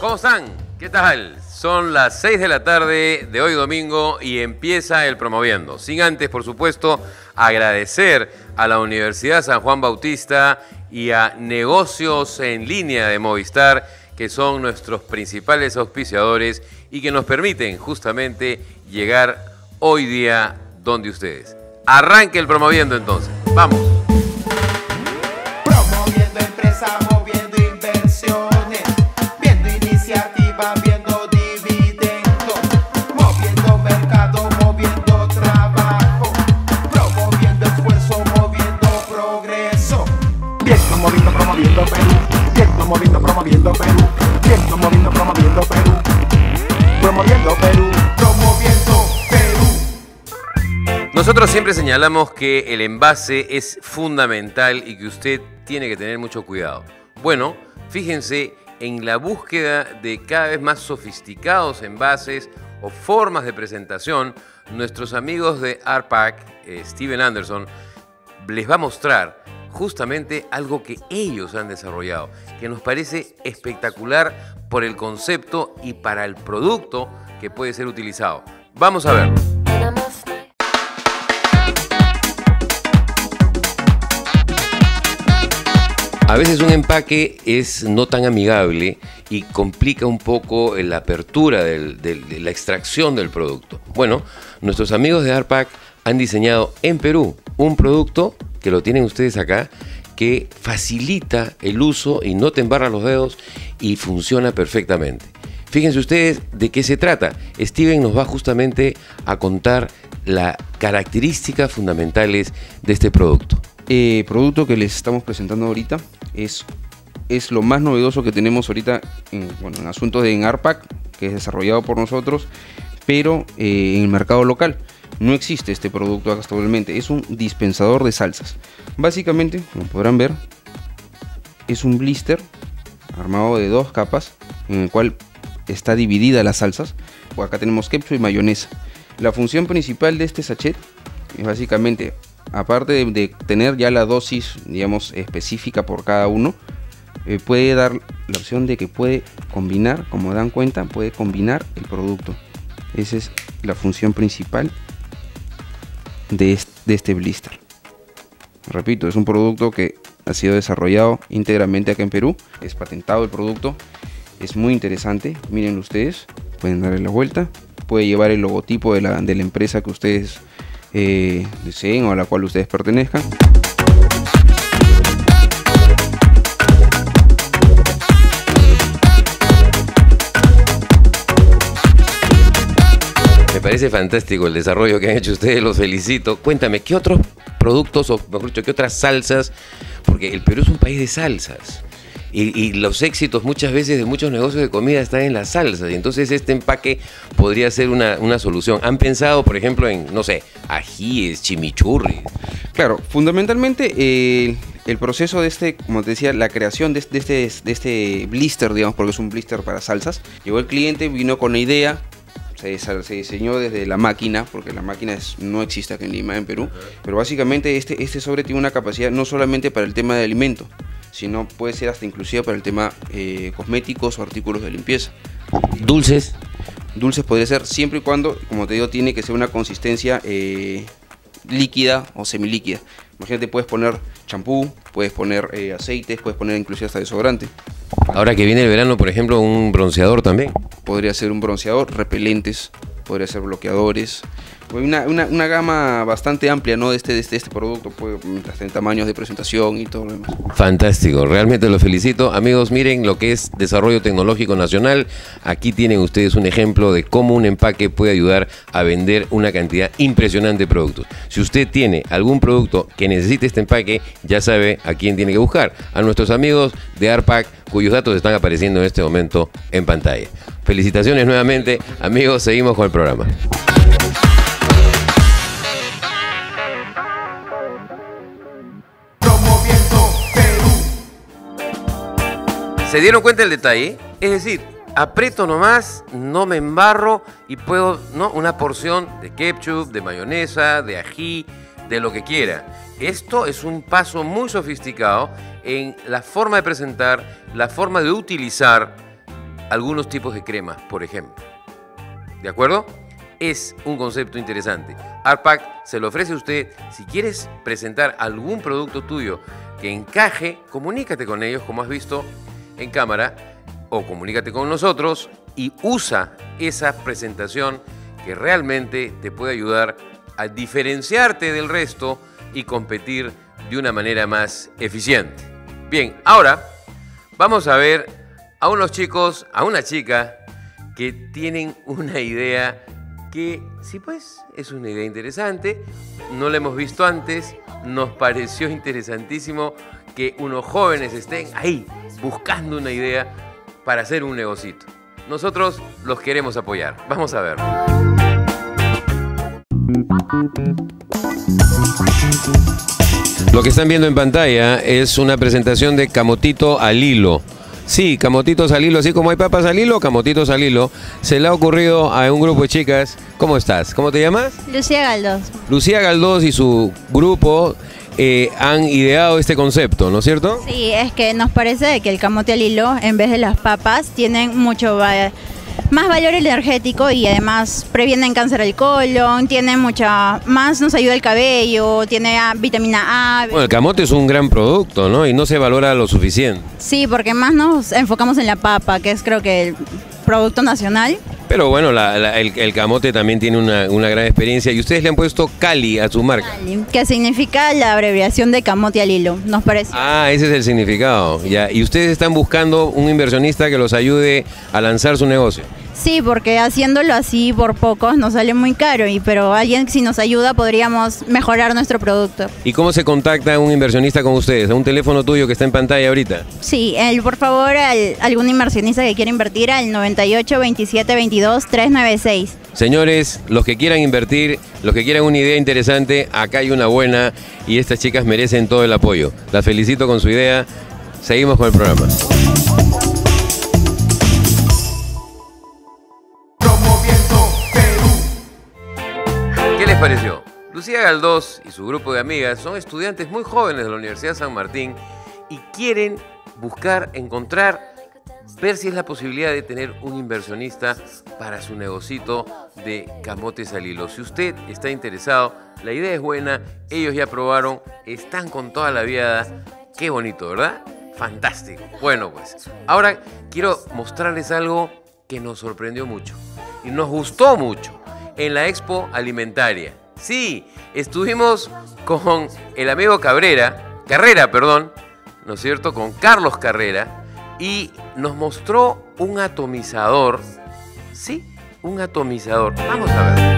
¿Cómo están? ¿Qué tal? Son las 6 de la tarde de hoy domingo y empieza el Promoviendo. Sin antes, por supuesto, agradecer a la Universidad San Juan Bautista y a Negocios en Línea de Movistar, que son nuestros principales auspiciadores y que nos permiten justamente llegar hoy día donde ustedes. Arranque el Promoviendo entonces. ¡Vamos! Promoviendo empresas, moviendo inversiones, viendo iniciativas, viendo dividendos, moviendo mercado, moviendo trabajo, promoviendo esfuerzo, moviendo progreso. Viento moviendo, promoviendo Perú. Viento moviendo, promoviendo Perú. Viento moviendo, promoviendo Perú. Promoviendo Perú. Promoviendo Perú. Nosotros siempre señalamos que el envase es fundamental y que usted tiene que tener mucho cuidado. Bueno, fíjense en la búsqueda de cada vez más sofisticados envases o formas de presentación. Nuestros amigos de Artpack, Steven Anderson, les va a mostrar justamente algo que ellos han desarrollado, que nos parece espectacular por el concepto y para el producto que puede ser utilizado. Vamos a verlo. A veces un empaque es no tan amigable y complica un poco la apertura de la extracción del producto. Bueno, nuestros amigos de Artpack han diseñado en Perú un producto que lo tienen ustedes acá, que facilita el uso y no te embarra los dedos y funciona perfectamente. Fíjense ustedes de qué se trata. Steven nos va justamente a contar las características fundamentales de este producto. Producto que les estamos presentando ahorita es lo más novedoso que tenemos ahorita en asuntos de Artpack, que es desarrollado por nosotros, pero en el mercado local. No existe este producto actualmente, es un dispensador de salsas. Básicamente, como podrán ver, es un blister armado de 2 capas en el cual está dividida las salsas. Acá tenemos ketchup y mayonesa. La función principal de este sachet es básicamente, aparte de tener ya la dosis, digamos, específica por cada uno, puede dar la opción de que puede combinar, como dan cuenta, puede combinar el producto. Esa es la función principal de este blister. Repito, es un producto que ha sido desarrollado íntegramente acá en Perú, es patentado el producto, es muy interesante. Miren ustedes, pueden darle la vuelta, puede llevar el logotipo de la empresa que ustedes deseen o a la cual ustedes pertenezcan. Me parece fantástico el desarrollo que han hecho ustedes, los felicito. Cuéntame, ¿qué otros productos, o mejor dicho, qué otras salsas? Porque el Perú es un país de salsas. Y los éxitos muchas veces de muchos negocios de comida están en las salsas. Y entonces este empaque podría ser una solución. ¿Han pensado, por ejemplo, en, no sé, ajíes, chimichurri? Claro, fundamentalmente el proceso de este, como te decía, la creación de este blister, digamos, porque es un blister para salsas. Llegó el cliente, vino con la idea. Se diseñó desde la máquina, porque la máquina no existe aquí en Lima, en Perú, pero básicamente este sobre tiene una capacidad no solamente para el tema de alimento, sino puede ser hasta inclusive para el tema cosméticos o artículos de limpieza. ¿Dulces? Dulces podría ser siempre y cuando, como te digo, tiene que ser una consistencia líquida o semilíquida. Imagínate, puedes poner champú, puedes poner aceites, puedes poner inclusive hasta desodorante. Ahora que viene el verano, por ejemplo, un bronceador también. Podría ser un bronceador, repelentes, podría ser bloqueadores. Una gama bastante amplia, ¿no? de este producto, hasta en tamaños de presentación y todo lo demás. Fantástico, realmente los felicito. Amigos, miren lo que es desarrollo tecnológico nacional. Aquí tienen ustedes un ejemplo de cómo un empaque puede ayudar a vender una cantidad impresionante de productos. Si usted tiene algún producto que necesite este empaque, ya sabe a quién tiene que buscar. A nuestros amigos de Artpack, cuyos datos están apareciendo en este momento en pantalla. Felicitaciones nuevamente, amigos, seguimos con el programa. ¿Se dieron cuenta del detalle? Es decir, aprieto nomás, no me embarro y puedo, ¿no? Una porción de ketchup, de mayonesa, de ají, de lo que quiera. Esto es un paso muy sofisticado en la forma de presentar, la forma de utilizar algunos tipos de cremas, por ejemplo. ¿De acuerdo? Es un concepto interesante. Artpack se lo ofrece a usted. Si quieres presentar algún producto tuyo que encaje, comunícate con ellos, como has visto en cámara, o comunícate con nosotros y usa esa presentación que realmente te puede ayudar a diferenciarte del resto y competir de una manera más eficiente. Bien, ahora vamos a ver a unos chicos, a una chica que tienen una idea que, sí, pues, es una idea interesante, no la hemos visto antes, nos pareció interesantísimo que unos jóvenes estén ahí buscando una idea para hacer un negocito. Nosotros los queremos apoyar. Vamos a ver. Lo que están viendo en pantalla es una presentación de camotito al hilo. Sí, camotitos al hilo, así como hay papas al hilo, camotitos al hilo. Se le ha ocurrido a un grupo de chicas. ¿Cómo estás? ¿Cómo te llamas? Lucía Galdós. Lucía Galdós y su grupo han ideado este concepto, ¿no es cierto? Sí, es que nos parece que el camote al hilo, en vez de las papas, tienen mucho más valor energético y además previenen cáncer al colon, tiene mucha más, nos ayuda el cabello, tiene vitamina A. Bueno, el camote es un gran producto, ¿no? Y no se valora lo suficiente. Sí, porque más nos enfocamos en la papa, que es creo que el producto nacional. Pero bueno, el camote también tiene una gran experiencia y ustedes le han puesto Cali a su marca. Cali, que significa la abreviación de camote al hilo, nos parece. Ah, ese es el significado. Ya. Y ustedes están buscando un inversionista que los ayude a lanzar su negocio. Sí, porque haciéndolo así por pocos nos sale muy caro, pero alguien si nos ayuda podríamos mejorar nuestro producto. ¿Y cómo se contacta un inversionista con ustedes? ¿A un teléfono tuyo que está en pantalla ahorita? Sí, por favor, algún inversionista que quiera invertir al 98 27 22 396. Señores, los que quieran invertir, los que quieran una idea interesante, acá hay una buena y estas chicas merecen todo el apoyo. Las felicito con su idea. Seguimos con el programa. ¿Qué les pareció? Lucía Galdós y su grupo de amigas son estudiantes muy jóvenes de la Universidad San Martín y quieren encontrar, ver si es la posibilidad de tener un inversionista para su negocito de camotes al hilo. Si usted está interesado, la idea es buena, ellos ya probaron, están con toda la viada. Qué bonito, ¿verdad? Fantástico. Bueno, pues, ahora quiero mostrarles algo que nos sorprendió mucho y nos gustó mucho en la Expo Alimentaria. Sí, estuvimos con el amigo Carrera, ¿no es cierto? Con Carlos Carrera, y nos mostró un atomizador. Sí, un atomizador. Vamos a ver.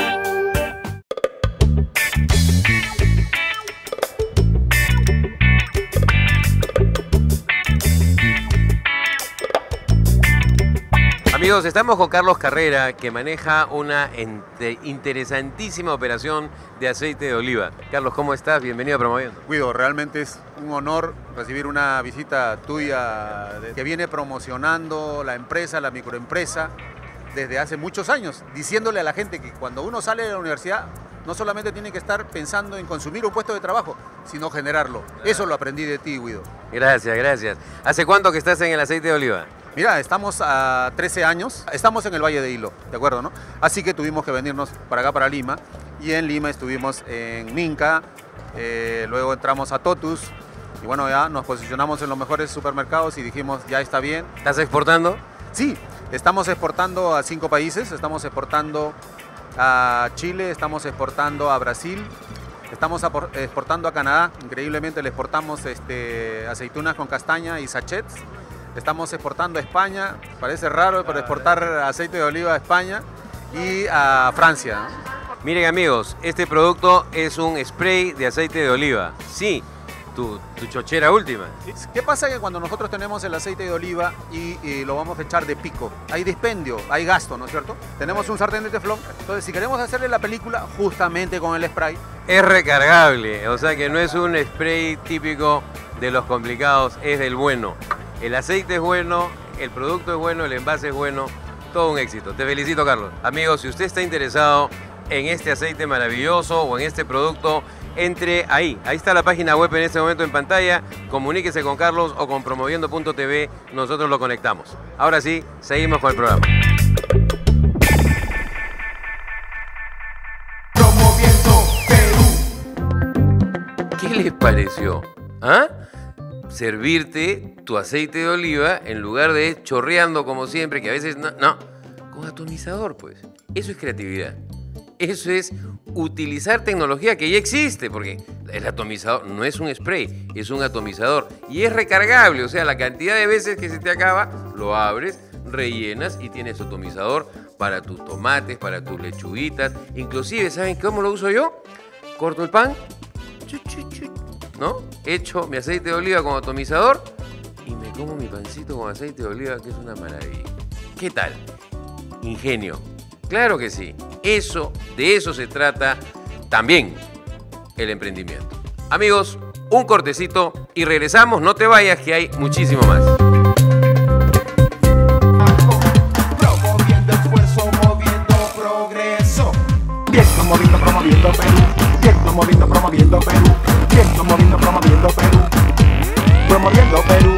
Amigos, estamos con Carlos Carrera, que maneja una interesantísima operación de aceite de oliva. Carlos, ¿cómo estás? Bienvenido a Promoviendo. Guido, realmente es un honor recibir una visita tuya que viene promocionando la empresa, la microempresa, desde hace muchos años, diciéndole a la gente que cuando uno sale de la universidad no solamente tiene que estar pensando en consumir un puesto de trabajo, sino generarlo. Eso lo aprendí de ti, Guido. Gracias, gracias. ¿Hace cuánto que estás en el aceite de oliva? Mira, estamos a 13 años, estamos en el Valle de Hilo, ¿de acuerdo, no? Así que tuvimos que venirnos para acá, para Lima, y en Lima estuvimos en Minca, luego entramos a Totus, y bueno, ya nos posicionamos en los mejores supermercados y dijimos, ya está bien. ¿Estás exportando? Sí, estamos exportando a 5 países, estamos exportando a Chile, estamos exportando a Brasil, estamos exportando a Canadá, increíblemente le exportamos aceitunas con castaña y sachets. Estamos exportando a España, parece raro, pero exportar aceite de oliva a España y a Francia, ¿no? Miren amigos, este producto es un spray de aceite de oliva. Sí, tu chochera última. ¿Qué pasa? Que cuando nosotros tenemos el aceite de oliva y lo vamos a echar de pico, hay dispendio, hay gasto, ¿no es cierto? Tenemos un sartén de teflón, entonces si queremos hacerle la película justamente con el spray. Es recargable, o sea que no es un spray típico de los complicados, es del bueno. El aceite es bueno, el producto es bueno, el envase es bueno, todo un éxito. Te felicito, Carlos. Amigos, si usted está interesado en este aceite maravilloso o en este producto entre ahí. Ahí está la página web en este momento en pantalla. Comuníquese con Carlos o con promoviendo.tv. Nosotros lo conectamos. Ahora sí, seguimos con el programa. Promoviendo Perú. ¿Qué les pareció? ¿Ah? Servirte tu aceite de oliva en lugar de chorreando como siempre, que a veces no, con atomizador, pues. Eso es creatividad. Eso es utilizar tecnología que ya existe, porque el atomizador no es un spray, es un atomizador y es recargable, o sea, la cantidad de veces que se te acaba, lo abres, rellenas y tienes atomizador para tus tomates, para tus lechuguitas. Inclusive, ¿saben cómo lo uso yo? Corto el pan, ¿no? Echo mi aceite de oliva con atomizador y me como mi pancito con aceite de oliva, que es una maravilla. ¿Qué tal? Ingenio. Claro que sí. De eso se trata también el emprendimiento. Amigos, un cortecito y regresamos. No te vayas, que hay muchísimo más. Promoviendo esfuerzo, moviendo progreso. Viento moviendo, promoviendo Perú. Viento moviendo, promoviendo Perú. Viento moviendo, promoviendo Perú. Promoviendo Perú.